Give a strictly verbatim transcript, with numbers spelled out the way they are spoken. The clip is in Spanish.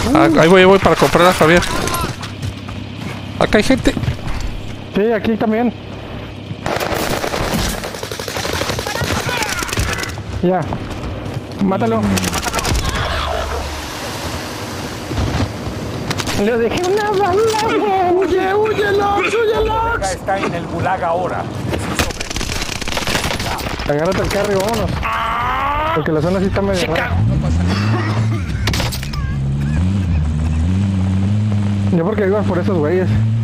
Ah, ahí voy, ahí voy para comprar a Javier. Acá hay gente. Sí, aquí también. Ya. Mátalo. Le dejé una bala. Huye, huye, Lox, huye, Lox. Está en el gulag ahora. Agárrate el carro y vámonos. Porque la zona sí está medio rara. Yo porque ibas por esos güeyes.